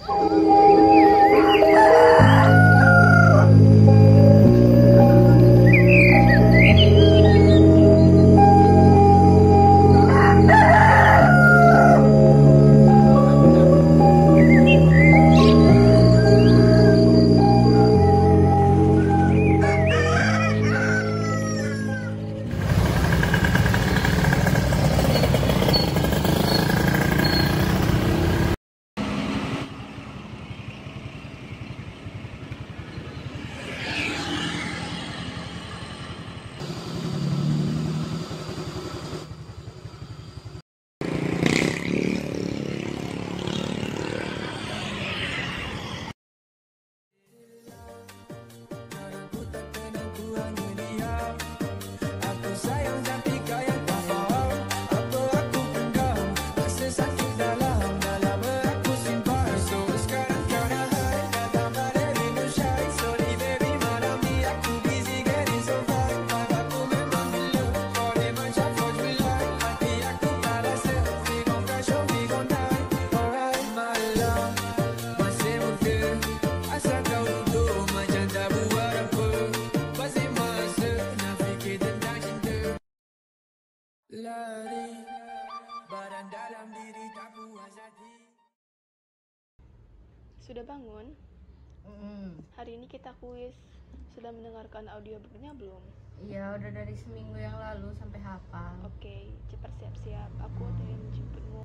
Sudah bangun? Hari ini kita kuis. Sudah mendengarkan audiobooknya belum? Iya, udah dari seminggu yang lalu sampai hafal. Oke, cepat siap-siap. Aku ada yang menjemputmu.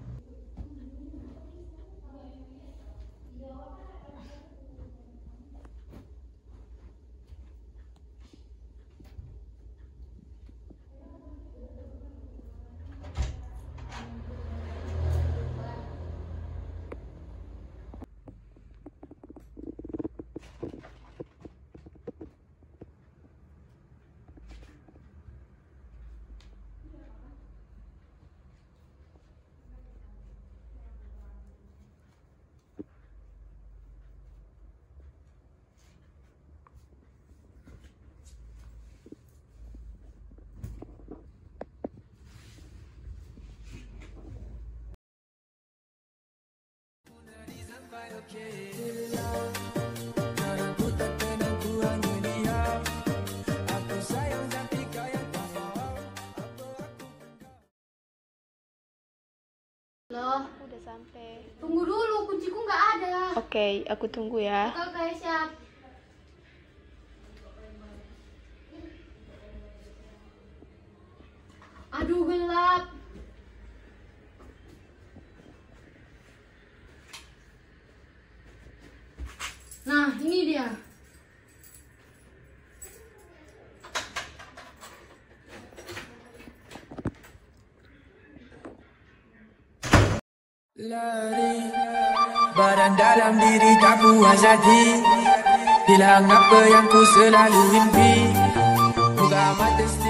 Loh, Aku udah sampai. tunggu dulu, kunciku nggak ada. Oke, aku tunggu ya. Oke, siap. Aduh, gelap. Nah, ini dia. Lari, badan dalam diri tak puas hati. Hilang apa yang ku selalu impi. Buka mata